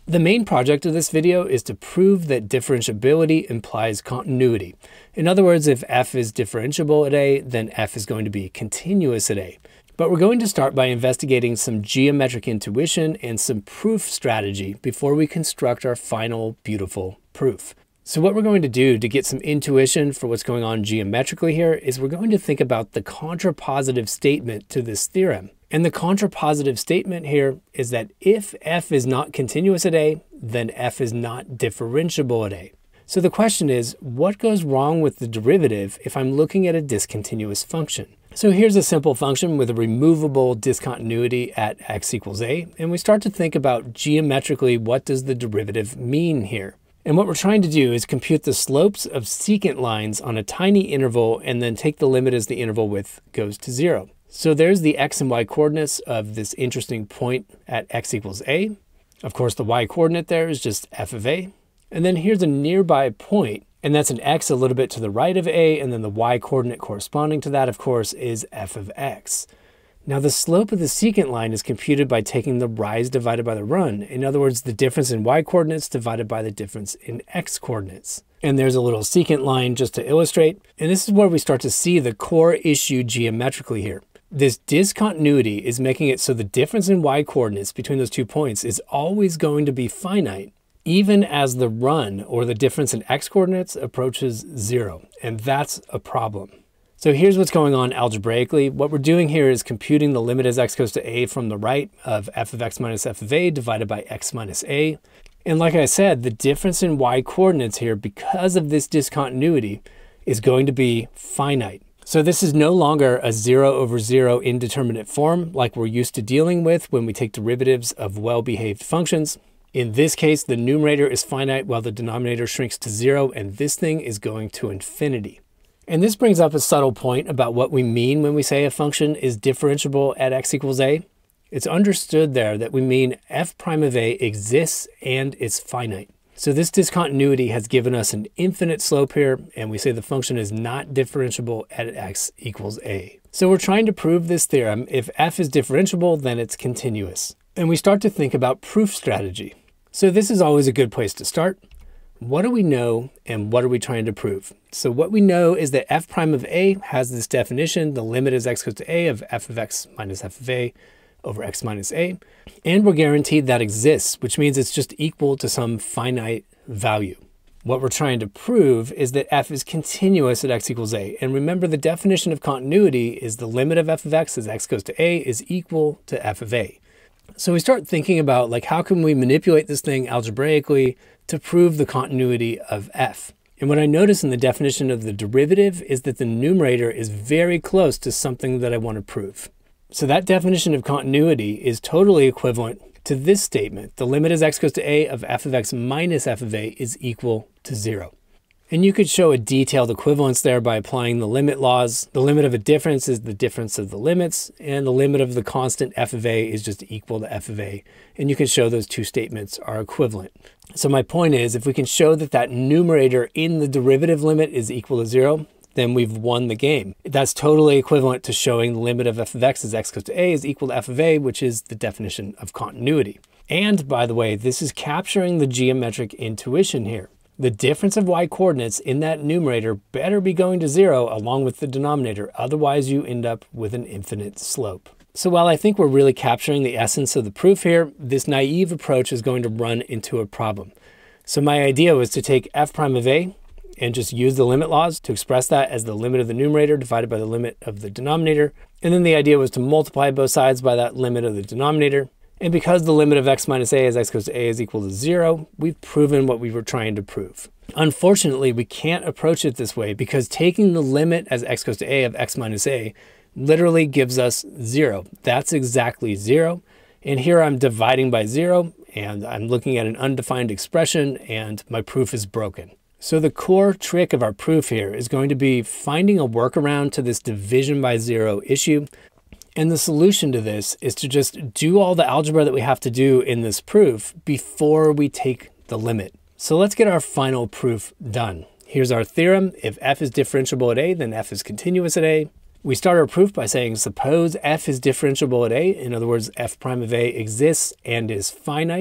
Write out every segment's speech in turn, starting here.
The main project of this video is to prove that differentiability implies continuity. In other words, if f is differentiable at A, then f is going to be continuous at A. But we're going to start by investigating some geometric intuition and some proof strategy before we construct our final beautiful proof. So what we're going to do to get some intuition for what's going on geometrically here is we're going to think about the contrapositive statement to this theorem. And the contrapositive statement here is that if f is not continuous at A, then f is not differentiable at A. So the question is, what goes wrong with the derivative if I'm looking at a discontinuous function? So here's a simple function with a removable discontinuity at x equals A, and we start to think about geometrically what does the derivative mean here. And what we're trying to do is compute the slopes of secant lines on a tiny interval and then take the limit as the interval width goes to 0. So there's the x and y coordinates of this interesting point at x equals A. Of course, the y coordinate there is just f of A. And then here's a nearby point, and that's an x a little bit to the right of A, and then the y coordinate corresponding to that, of course, is f of x. Now the slope of the secant line is computed by taking the rise divided by the run. In other words, the difference in y coordinates divided by the difference in x coordinates. And there's a little secant line just to illustrate. And this is where we start to see the core issue geometrically here. This discontinuity is making it so the difference in y coordinates between those 2 points is always going to be finite, even as the run or the difference in x coordinates approaches 0. And that's a problem. So here's what's going on algebraically. What we're doing here is computing the limit as x goes to A from the right of f of x minus f of A divided by x minus A. And like I said, the difference in y coordinates here, because of this discontinuity, is going to be finite. So this is no longer a 0 over 0 indeterminate form like we're used to dealing with when we take derivatives of well-behaved functions. In this case, the numerator is finite while the denominator shrinks to 0, and this thing is going to infinity. And this brings up a subtle point about what we mean when we say a function is differentiable at x equals A. It's understood there that we mean f prime of A exists and it's finite. So this discontinuity has given us an infinite slope here, and we say the function is not differentiable at x equals A. So we're trying to prove this theorem. If f is differentiable, then it's continuous. And we start to think about proof strategy. So this is always a good place to start. What do we know and what are we trying to prove? So what we know is that f prime of A has this definition, the limit as x goes to A of f of x minus f of A over x minus A. And we're guaranteed that exists, which means it's just equal to some finite value. What we're trying to prove is that f is continuous at x equals A. And remember, the definition of continuity is the limit of f of x as x goes to A is equal to f of A. So we start thinking about, like, how can we manipulate this thing algebraically to prove the continuity of f? And what I notice in the definition of the derivative is that the numerator is very close to something that I want to prove. So that definition of continuity is totally equivalent to this statement. The limit as x goes to A of f of x minus f of A is equal to 0. And you could show a detailed equivalence there by applying the limit laws. The limit of a difference is the difference of the limits, and the limit of the constant f of A is just equal to f of A. And you can show those two statements are equivalent. So my point is, if we can show that that numerator in the derivative limit is equal to 0, then we've won the game. That's totally equivalent to showing the limit of f of x as x goes to A is equal to f of A, which is the definition of continuity. And by the way, this is capturing the geometric intuition here. The difference of y coordinates in that numerator better be going to 0 along with the denominator, otherwise you end up with an infinite slope. So while I think we're really capturing the essence of the proof here, this naive approach is going to run into a problem. So my idea was to take f prime of A and just use the limit laws to express that as the limit of the numerator divided by the limit of the denominator. And then the idea was to multiply both sides by that limit of the denominator. And because the limit of x minus A as x goes to A is equal to 0, we've proven what we were trying to prove. Unfortunately, we can't approach it this way because taking the limit as x goes to A of x minus A literally gives us 0. That's exactly 0. And here I'm dividing by 0, and I'm looking at an undefined expression, and my proof is broken. So the core trick of our proof here is going to be finding a workaround to this division by 0 issue. And the solution to this is to just do all the algebra that we have to do in this proof before we take the limit. So let's get our final proof done. Here's our theorem. If f is differentiable at A, then f is continuous at A. We start our proof by saying, suppose f is differentiable at A. In other words, f prime of A exists and is finite.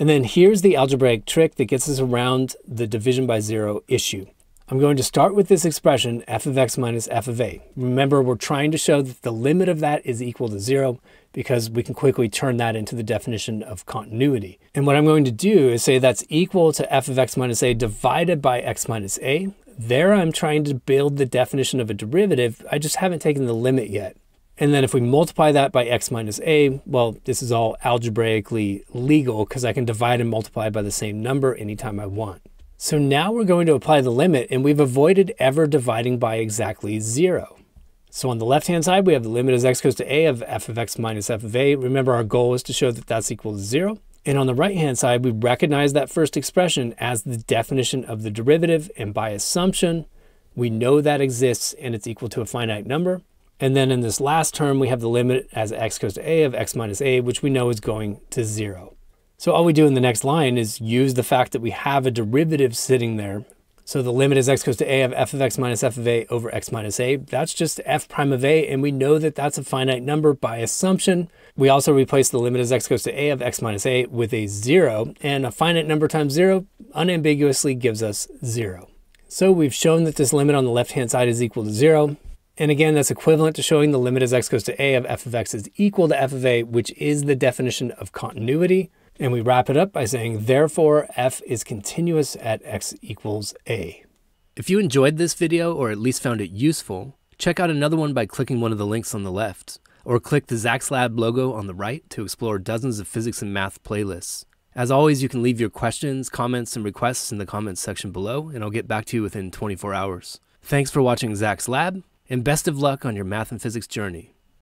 And then here's the algebraic trick that gets us around the division by zero issue. I'm going to start with this expression, f of x minus f of a. Remember, we're trying to show that the limit of that is equal to 0 because we can quickly turn that into the definition of continuity. And what I'm going to do is say that's equal to f of x minus a divided by x minus a. There I'm trying to build the definition of a derivative. I just haven't taken the limit yet. And then if we multiply that by x minus a, well, this is all algebraically legal because I can divide and multiply by the same number anytime I want. So now we're going to apply the limit, and we've avoided ever dividing by exactly 0. So on the left-hand side, we have the limit as x goes to a of f of x minus f of a. Remember, our goal is to show that that's equal to 0. And on the right-hand side, we recognize that first expression as the definition of the derivative, and by assumption, we know that exists and it's equal to a finite number. And then in this last term, we have the limit as x goes to a of x minus a, which we know is going to 0. So all we do in the next line is use the fact that we have a derivative sitting there. So the limit as x goes to a of f of x minus f of a over x minus a. That's just f prime of a, and we know that that's a finite number by assumption. We also replace the limit as x goes to a of x minus a with a 0, and a finite number times 0 unambiguously gives us 0. So we've shown that this limit on the left-hand side is equal to 0. And again, that's equivalent to showing the limit as x goes to a of f of x is equal to f of a, which is the definition of continuity. And we wrap it up by saying, therefore, f is continuous at x equals a. If you enjoyed this video, or at least found it useful, check out another one by clicking one of the links on the left, or click the Zach's Lab logo on the right to explore dozens of physics and math playlists. As always, you can leave your questions, comments, and requests in the comments section below, and I'll get back to you within 24 hours. Thanks for watching Zach's Lab, and best of luck on your math and physics journey.